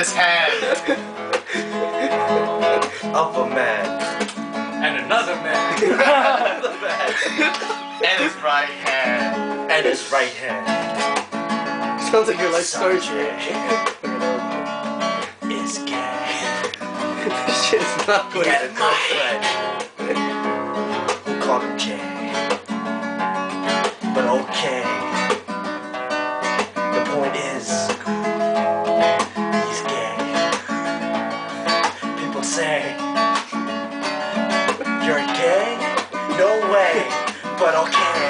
his hand of a man. And another man. Another man. and his right hand. And his right hand. Sounds like your life story. Is gay. This shit is not He good. had a girlfriend who called him Jay. But okay. The point is, he's gay. People say, you're gay? No way, but okay.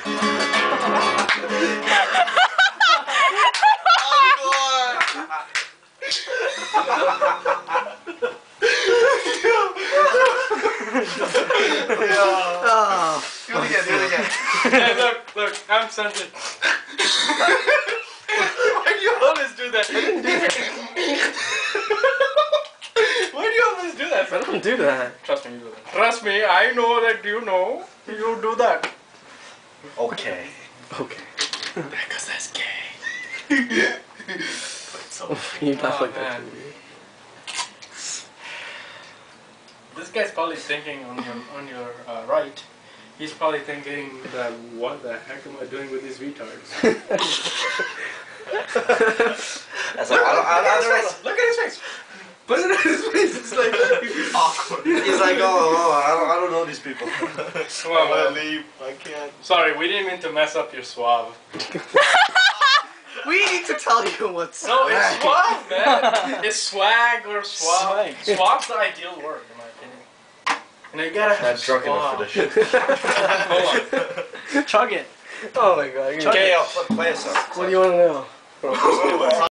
Oh. Do it again, do it again. Hey, look, I'm Sanjay. Why do you always do that? Why do you always do that? I don't do that. Trust me, you do that. Trust me, I know that you know. You do that. Okay. Okay. Because that's gay. So You laugh like man. that too. This guy's probably thinking on your right. He's probably thinking that what the heck am I doing with these retards? That's like, I don't know. Look at his face. But in his face, it's like awkward. He's like, oh, I don't know these people. I'm gonna leave. I can't. Sorry, we didn't mean to mess up your suave. we need to tell you what's No, it's suave, man. It's swag or suave. Swag. Suave's the ideal word, in my opinion. You know, you gotta have Not drunk enough for this shit. Hold on. Chug it. Oh my god. Okay, I'll play a song. What do you want to know?